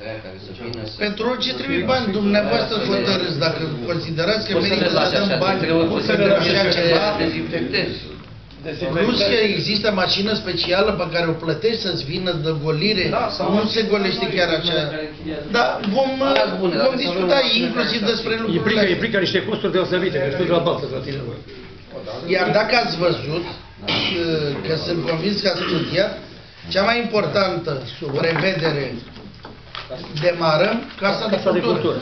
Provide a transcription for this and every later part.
aia care să vină să... Pentru orice trebuie bani, dumneavoastră hotărâți. Dacă considerați că merită să dăm bani, poți să le așa ceva, dezinfectezi. Plus că există mașină specială pe care o plătești să-ți vină de golire, nu se golește chiar așa. Dar vom discuta inclusiv despre lucrurile astea. Implică niște costuri deosebite, că știu de la baltă la tine. Iar dacă ați văzut, că sunt convins că ați studiat, cea mai importantă prevedere, demarăm Casa de Cultură.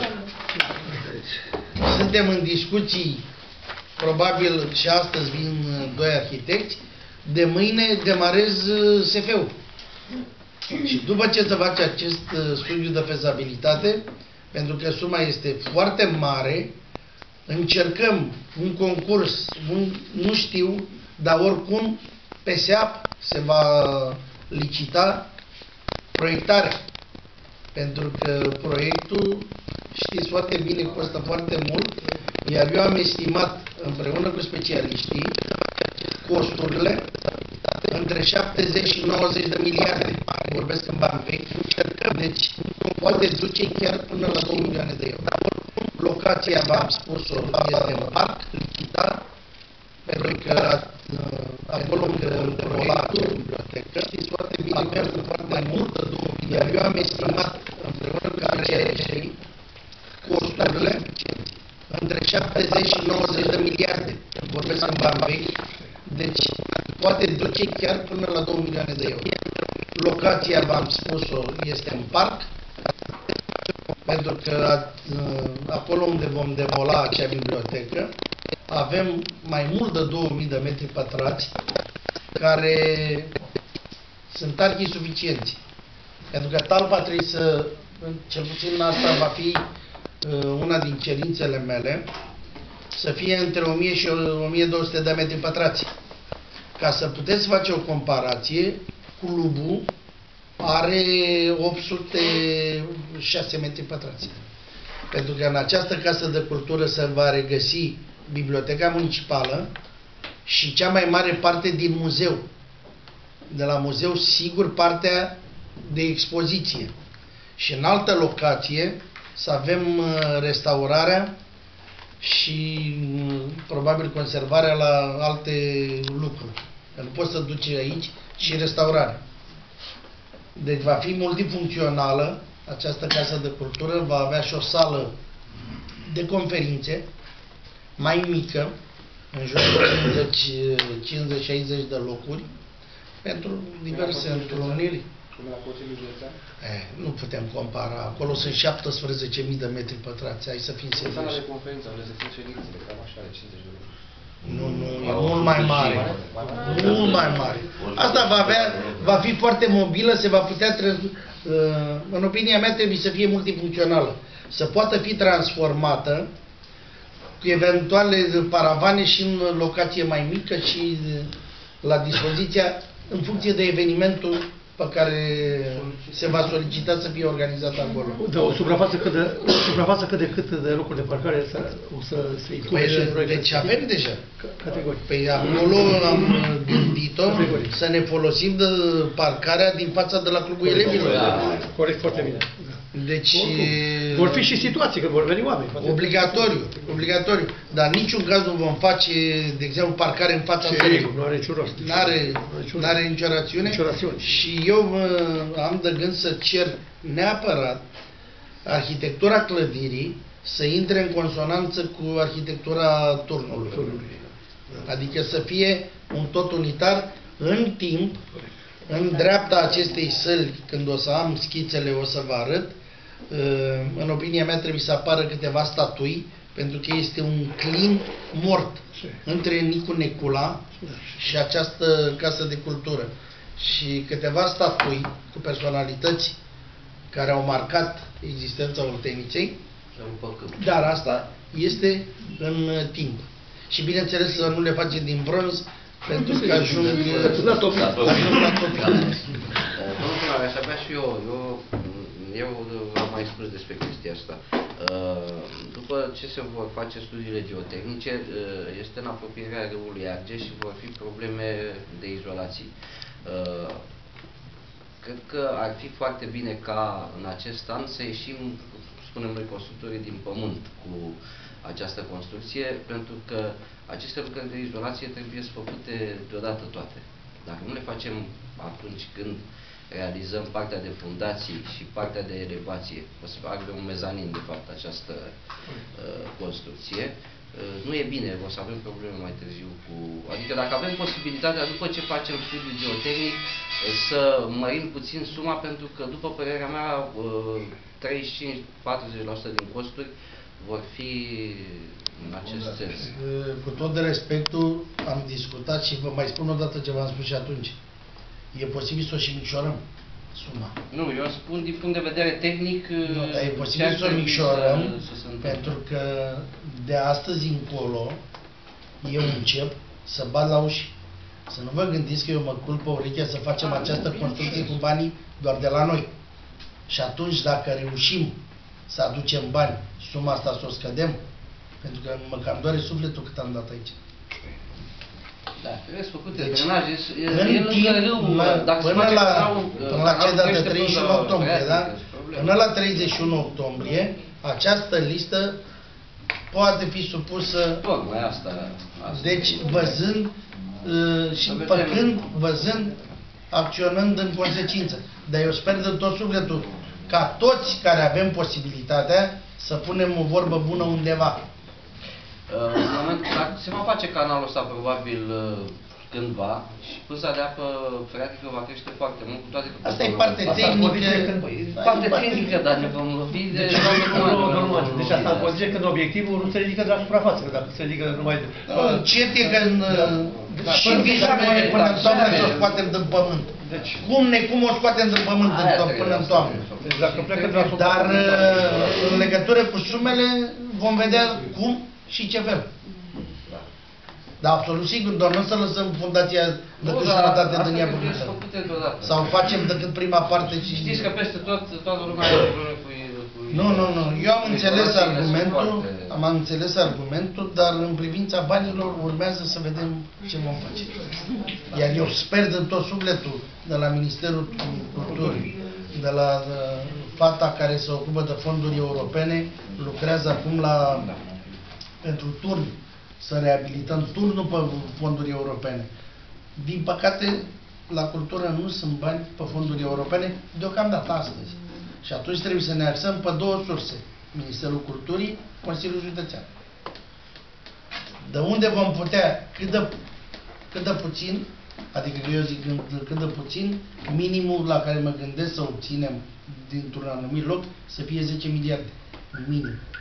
Suntem în discuții, probabil și astăzi vin doi arhitecți, de mâine demarez SF-ul. Și după ce se face acest studiu de fezabilitate, pentru că suma este foarte mare, încercăm un concurs, nu știu, dar oricum pe SEAP se va licita proiectarea. Pentru că proiectul, știți foarte bine, costă foarte mult, iar eu am estimat împreună cu specialiștii costurile între 70 și 90 de miliarde. Vorbesc în bani vechi. Deci poate duce chiar până la 2 milioane de euro. Locația, v-am spus-o, este în parc, licitat, pentru că acolo unde proiectul, bibliotecă, știți foarte bine, avem foarte multă, iar eu am estimat împreună cu specialiștii costurile între 70 și 90 de miliarde. Vorbesc în bani vechi. Deci poate duce chiar până la 2 milioane de euro. Locația, v-am spus-o, este în parc, pentru că acolo unde vom demola acea bibliotecă, avem mai mult de 2000 de metri pătrați care sunt arhi-suficienți. Pentru că talpa trebuie să, cel puțin asta va fi una din cerințele mele, să fie între 1000 și 1200 de metri pătrați. Ca să puteți face o comparație, clubul are 806 metri pătrați. Pentru că în această casă de cultură se va regăsi biblioteca municipală și cea mai mare parte din muzeu. De la muzeu, sigur, partea de expoziție. Și în altă locație să avem restaurarea și probabil conservarea la alte lucruri. Nu poți să duci aici și restaurarea. Deci va fi multifuncțională această casă de cultură, va avea și o sală de conferințe mai mică, în jur de 50-60 de locuri, pentru diverse întruniri. Nu putem compara. Acolo sunt 17.000 de metri pătrați. Hai să fim serioși. Sala de conferință, unde se țin ședințele, cam așa, de 50 de locuri. Nu, e mult mai mare. Mult mai mare. Asta va fi foarte mobilă, se va putea, în opinia mea, trebuie să fie multifuncțională. Să poată fi transformată cu eventuale paravane și în locație mai mică și la dispoziția, în funcție de evenimentul pe care se va solicita să fie organizat acolo. Da, o suprafață cât de cât de locuri de parcare o să se include și în proiectul. Deci avem deja. Categoric. Păi acolo am gândit-o să ne folosim de parcarea din fața de la Clubul Elevilor. Corect, foarte bine. Deci vor fi și situații, că vor veni oameni. Obligatoriu. Dar în niciun caz nu vom face, de exemplu, parcare în fața sării. Nu are niciun rost. N-are nicio rațiune. Și eu am de gând să cer neapărat arhitectura clădirii să intre în consonanță cu arhitectura turnului. Adică să fie un tot unitar în timp. În dreapta acestei săli, când o să am schițele, o să vă arăt, în opinia mea trebuie să apară câteva statui, pentru că este un clin mort între Nicu Necula și această casă de cultură. Și câteva statui cu personalități care au marcat existența Olteniței, dar asta este în timp. Și bineînțeles să nu le facem din bronz, pentru că ajung la top. Domnul primar, aș avea și eu am mai spus despre chestia asta. După ce se vor face studiile geotehnice, este în apropierea râului Argeș și vor fi probleme de izolații. cred că ar fi foarte bine ca în acest an să ieșim, spunem noi, constructorii din pământ cu această construcție, pentru că aceste lucrări de izolație trebuie făcute deodată toate. Dacă nu le facem atunci când realizăm partea de fundații și partea de elevație, o să facă un mezanin, de fapt, această construcție, nu e bine, o să avem probleme mai târziu cu... Adică dacă avem posibilitatea, după ce facem studiul geotehnic, să mărim puțin suma, pentru că, după părerea mea, 35-40% din costuri vor fi în acest sens. Cu tot de respectul, am discutat și vă mai spun o dată ce v-am spus și atunci. E posibil să o și micșorăm suma. Nu, eu spun din punct de vedere tehnic... Nu, dar e posibil să o micșorăm, pentru că de astăzi încolo eu încep să bat la uși. Să nu vă gândiți că eu mă culp pe urechea să facem această construcție cu banii doar de la noi. Și atunci, dacă reușim să aducem bani, suma asta să o scădem, pentru că mă cam doare sufletul cât am dat aici. Da, trebuie să făcute Deci, drenaje, în timp, până la cea de 31 octombrie, da? Până la 31 octombrie, această listă poate fi supusă, tocmai asta. deci văzând și făcând, văzând, acționând în consecință. Dar eu sper de tot sufletul ca toți care avem posibilitatea să punem o vorbă bună undeva. În momentul, se va face canalul ăsta probabil cândva și pânza de apă freatică va crește foarte mult, cu toate că... Asta e parte tehnică. Parte tehnică, dar ne vom lovi de... Deci asta îmi zice că obiectivul nu se ridică de la suprafață, că dacă se ridică numai... Încet e că și viziune până în toamnă să o scoatem din pământ. Cum o scoatem din pământ până în toamnă. Dar în legătură cu sumele vom vedea cum și ce fel. Dar absolut sigur, doar nu să lăsăm fundația decât jumătate din ea pământă. Sau facem decât prima parte și... Știți că peste tot, toată lumea are probleme cu... Nu. Eu am înțeles argumentul, dar în privința banilor urmează să vedem ce vom face. Iar eu sper din tot sufletul de la Ministerul Culturii, de la fata care se ocupă de fonduri europene, lucrează acum pentru turn, să reabilităm turnul pe fonduri europene. Din păcate, la cultură nu sunt bani pe fonduri europene, deocamdată astăzi. Și atunci trebuie să ne axăm pe două surse. Ministerul Culturii, Consiliul Județean. De unde vom putea, cât de puțin, adică eu zic cât de puțin, minimul la care mă gândesc să obținem dintr-un anumit loc să fie 10 miliarde. Minim.